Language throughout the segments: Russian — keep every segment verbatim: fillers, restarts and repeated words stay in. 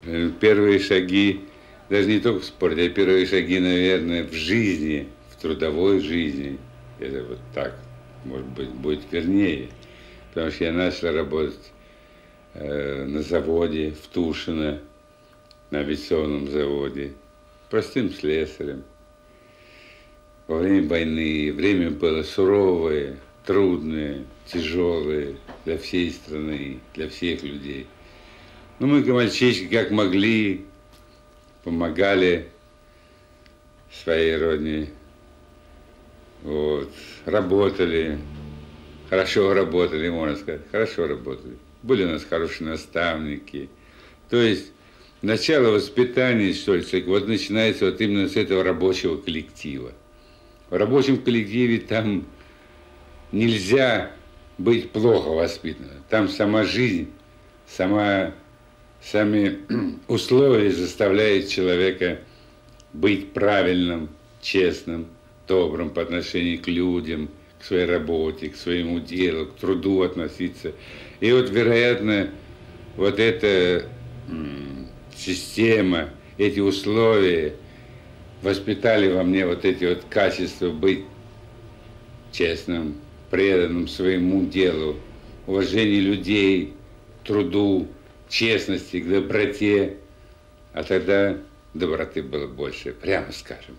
Первые шаги, даже не только в спорте, а первые шаги, наверное, в жизни, в трудовой жизни, это вот так, может быть, будет вернее. Потому что я начал работать э, на заводе в Тушино, на авиационном заводе, простым слесарем. Во время войны, время было суровое, трудное, тяжелое для всей страны, для всех людей. Ну, мы, мальчишки, как могли, помогали своей родине, вот, работали, хорошо работали, можно сказать, хорошо работали. Были у нас хорошие наставники. То есть начало воспитания, что ли, вот начинается вот именно с этого рабочего коллектива. В рабочем коллективе там нельзя быть плохо воспитанным. Там сама жизнь, сама... Сами условия заставляют человека быть правильным, честным, добрым по отношению к людям, к своей работе, к своему делу, к труду относиться. И вот, вероятно, вот эта система, эти условия воспитали во мне вот эти вот качества быть честным, преданным своему делу, уважение людей, труду, честности, к доброте, а тогда доброты было больше, прямо скажем.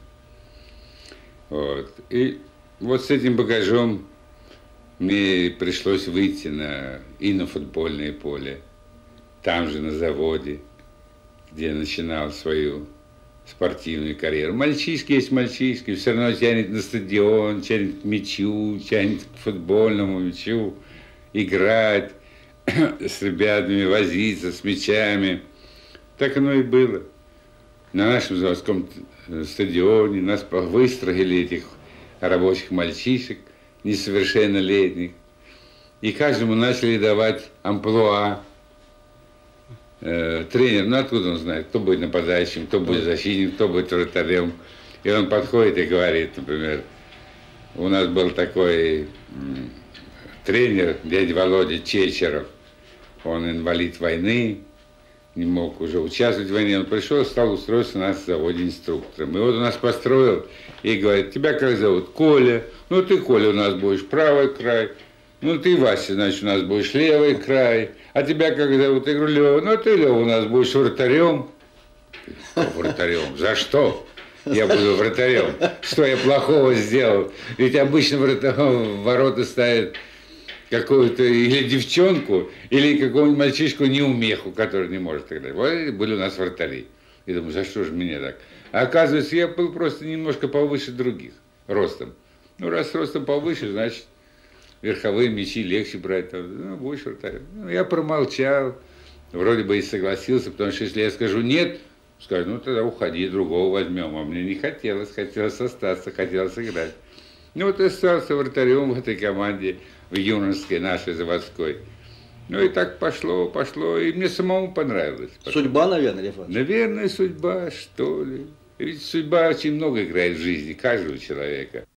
Вот. И вот с этим багажом мне пришлось выйти на, и на футбольное поле, там же на заводе, где я начинал свою спортивную карьеру. Мальчишки есть мальчишки, все равно тянет на стадион, тянет к мячу, тянет к футбольному мячу, играть, с ребятами возиться, с мячами. Так оно и было. На нашем заводском стадионе нас выстроили этих рабочих мальчишек, несовершеннолетних. И каждому начали давать амплуа. Э, тренер, ну откуда он знает, кто будет нападающим, кто будет защитником, кто будет вратарем. И он подходит и говорит, например, у нас был такой тренер, дядя Володя Чечеров. Он инвалид войны, не мог уже участвовать в войне. Он пришел, стал устроиться на нас в заводе инструктором. И вот он нас построил и говорит: тебя как зовут? Коля. Ну ты, Коля, у нас будешь правый край. Ну ты, Вася, значит, у нас будешь левый край. А тебя как зовут? Я говорю: Лева. Ну ты, Лева, у нас будешь вратарем. Вратарем? За что? Я буду вратарем. Что я плохого сделал? Ведь обычно в ворота ставят какую-то или девчонку, или какого-нибудь мальчишку неумеху, который не может тогда. Вот были у нас вратари. Я думаю, за что же мне так? А оказывается, я был просто немножко повыше других ростом. Ну, раз ростом повыше, значит, верховые мячи легче брать. Ну, будешь вратарем. Ну, я промолчал, вроде бы и согласился, потому что если я скажу нет, скажу, ну, тогда уходи, другого возьмем. А мне не хотелось, хотелось остаться, хотелось играть. Ну, вот я остался вратарем в этой команде, в юношеской нашей заводской. Ну и так пошло, пошло, и мне самому понравилось. Судьба, наверное, Лев Иванович? Наверное, судьба, что ли. Ведь судьба очень много играет в жизни каждого человека.